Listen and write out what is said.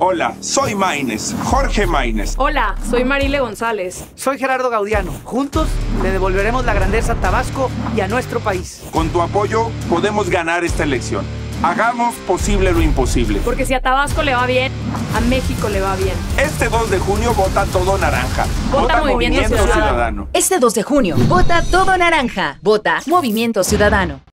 Hola, soy Maínez, Jorge Maínez. Hola, soy Marile González. Soy Gerardo Gaudiano. Juntos le devolveremos la grandeza a Tabasco y a nuestro país. Con tu apoyo podemos ganar esta elección. Hagamos posible lo imposible. Porque si a Tabasco le va bien, a México le va bien. Este 2 de junio vota todo naranja. Vota Movimiento Ciudadano. Este 2 de junio, vota todo naranja. Vota Movimiento Ciudadano.